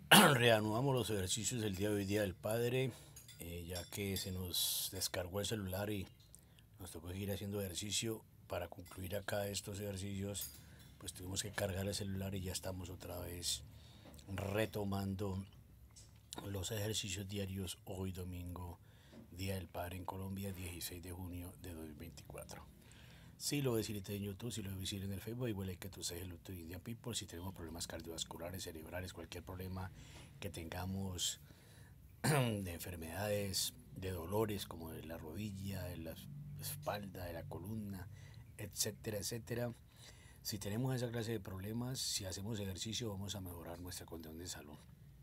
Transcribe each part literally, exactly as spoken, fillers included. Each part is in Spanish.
Reanudamos los ejercicios del día de hoy, Día del Padre, eh, ya que se nos descargó el celular y nos tocó seguir haciendo ejercicio. Para concluir acá estos ejercicios, pues tuvimos que cargar el celular y ya estamos otra vez retomando los ejercicios diarios hoy domingo, Día del Padre en Colombia, dieciséis de junio de dos mil veinticuatro. Si lo decís en YouTube, si lo decís en el Facebook, igual hay que tú sabes el to Indian People. Si tenemos problemas cardiovasculares, cerebrales, cualquier problema que tengamos de enfermedades, de dolores como de la rodilla, de la espalda, de la columna, etcétera, etcétera. Si tenemos esa clase de problemas, si hacemos ejercicio, vamos a mejorar nuestra condición de salud.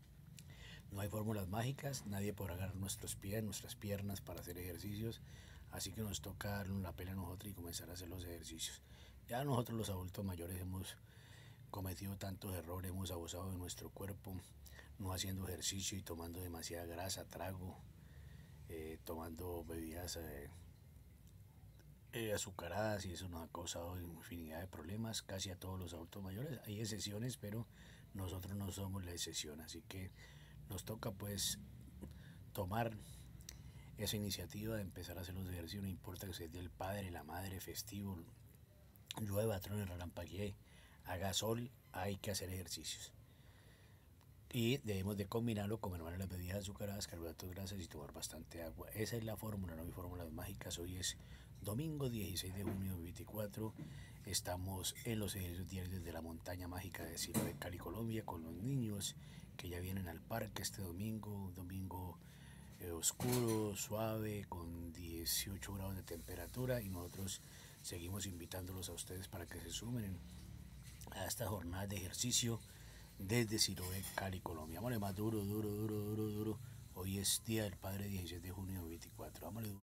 No hay fórmulas mágicas, nadie podrá agarrar nuestros pies, nuestras piernas para hacer ejercicios, así que nos toca darnos la pena a nosotros y comenzar a hacer los ejercicios. Ya nosotros los adultos mayores hemos cometido tantos errores, hemos abusado de nuestro cuerpo, no haciendo ejercicio y tomando demasiada grasa, trago, eh, tomando bebidas eh, eh, azucaradas, y eso nos ha causado infinidad de problemas casi a todos los adultos mayores. Hay excepciones, pero nosotros no somos la excepción, así que nos toca pues tomar esa iniciativa de empezar a hacer los ejercicios. No importa que sea el día del padre, la madre, festivo, llueva, truene, relampaguee, haga sol, hay que hacer ejercicios. Y debemos de combinarlo con las bebidas azucaradas, carbohidratos, grasas y tomar bastante agua. Esa es la fórmula, no hay fórmulas mágicas. Hoy es domingo dieciséis de junio de veinticuatro. Estamos en los ejercicios diarios desde la montaña mágica de Ciudad de Cali, Colombia, con los niños que ya vienen al parque este domingo, un domingo eh, oscuro, suave, con dieciocho grados de temperatura, y nosotros seguimos invitándolos a ustedes para que se sumen a esta jornada de ejercicio desde Siloé, Cali, Colombia. Vámonos más duro, duro, duro, duro, duro. Hoy es Día del Padre, dieciséis de junio de veinticuatro. Vámonos.